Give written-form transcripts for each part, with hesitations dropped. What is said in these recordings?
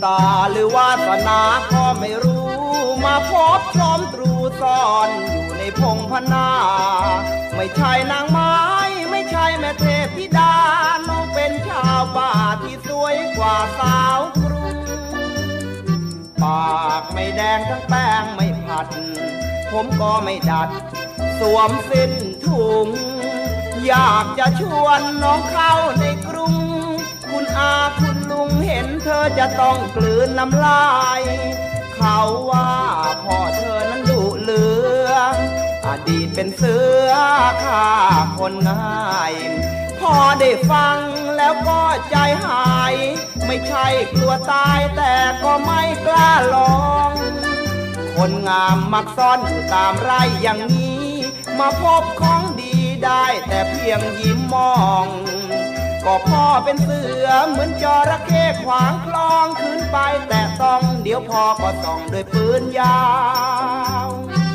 ตาหรือวาสนาก็ไม่รู้มาพบชมตรูซ่อนอยู่ในพงพนาไม่ใช่นางไม้ไม่ใช่แม่เทพธิดาน้องเป็นชาวป่าที่สวยกว่าสาวกรุงปากไม่แดงทั้งแป้งไม่ผัดผมก็ไม่ดัดสวมสิ้นถุงอยากจะชวนน้องเข้าในกรุงคุณอาคุณลุงเห็นเธอจะต้องกลืนน้ำลายเขาว่าพ่อเธอนั้นดุเหลืองอดีตเป็นเสือฆ่าคนง่ายพอได้ฟังแล้วก็ใจหายไม่ใช่กลัวตายแต่ก็ไม่กล้าลองคนงามมักซ่อนอยู่ตามไร่อย่างนี้มาพบของดีได้แต่เพียงยิ้มมองก็พ่อเป็นเสือเหมือนจระเข้ขวางคลองขึ้นไปแต่ต้องเดี๋ยวพ่อก็ส่องด้วยปืนยาว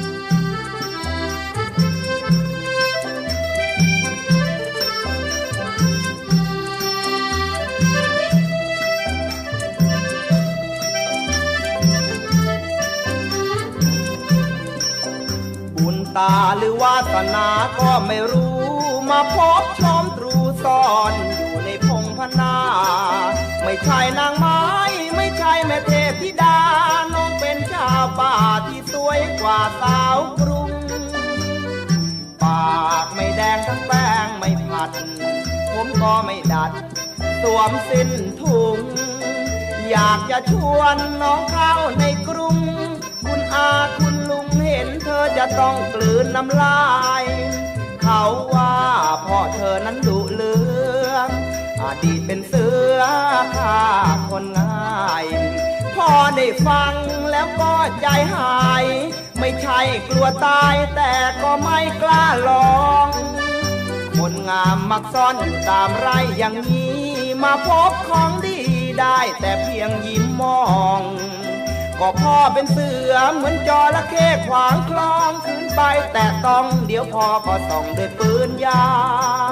บุญตาหรือวาสนาก็ไม่รู้มาพบชมตรูซ่อนอยู่ในพงพนาไม่ใช่นางไม้ไม่ใช่แม่เทพธิดาน้องเป็นชาวป่าที่สวยกว่าสาวกรุงปากไม่แดงทั้งแป้งไม่ผัดผมก็ไม่ดัดสวมสิ้นถุงอยากจะชวนน้องเข้าในกรุงคุณอาคุณลุงเห็นเธอจะต้องกลืนน้ำลายเขาว่าพ่อเธอนั้นดุเหลืองอดีตเป็นเสือฆ่าคนง่ายพอได้ฟังแล้วก็ใจหายไม่ใช่กลัวตายแต่ก็ไม่กล้าลองคนงามมักซ่อนอยู่ตามไร่อย่างนี้มาพบของดีได้แต่เพียงยิ้มมองก็พ่อเป็นเสือเหมือนจระเข้ขวางคลองขึ้นไปแต่ต้องเดี๋ยวพ่อก็ส่องด้วยปืนยาว